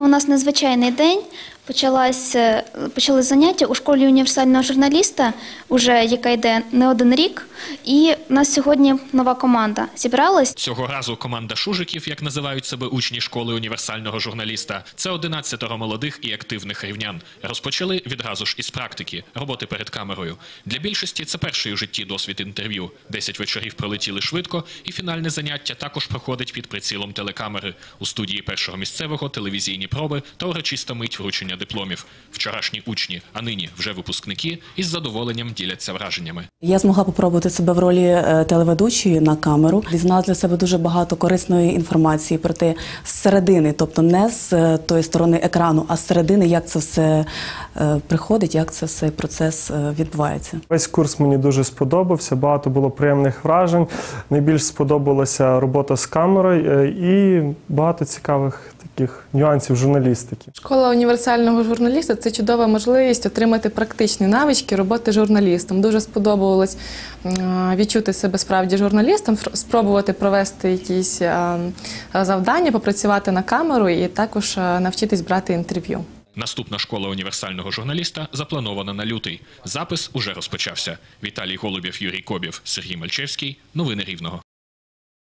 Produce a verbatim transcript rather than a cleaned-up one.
У нас незвичайний день. Почалось, почали заняття у школі універсального журналіста, уже яка йде не один рік. І у нас сьогодні нова команда зібралась. Цього разу команда шужиків, як називають себе учні школи універсального журналіста, це одинадцятеро молодих і активних рівнян. Розпочали відразу ж із практики, роботи перед камерою. Для більшості це перший у житті досвід інтерв'ю. Десять вечорів пролетіли швидко, і фінальне заняття також проходить під прицілом телекамери. У студії Першого місцевого телевізійні проби та урочиста мить вручення дипломів. Вчорашні учні, а нині вже випускники, із задоволенням діляться враженнями. Я змогла попробувати себе в ролі телеведучої на камеру. Дізналася для себе дуже багато корисної інформації про те з середини, тобто не з тої сторони екрану, а з середини, як це все приходить, як це все процес відбувається. Весь курс мені дуже сподобався, багато було приємних вражень. Найбільш сподобалася робота з камерою і багато цікавих таких нюансів журналістики. Школа універсального журналіста – це чудова можливість отримати практичні навички роботи журналістом. Дуже сподобалось відчути себе справді журналістом, спробувати провести якісь завдання, попрацювати на камеру і також навчитись брати інтерв'ю. Наступна школа універсального журналіста запланована на лютий. Запис уже розпочався. Віталій Голубєв, Юрій Кобєв, Сергій Мальчевський. Новини Рівного.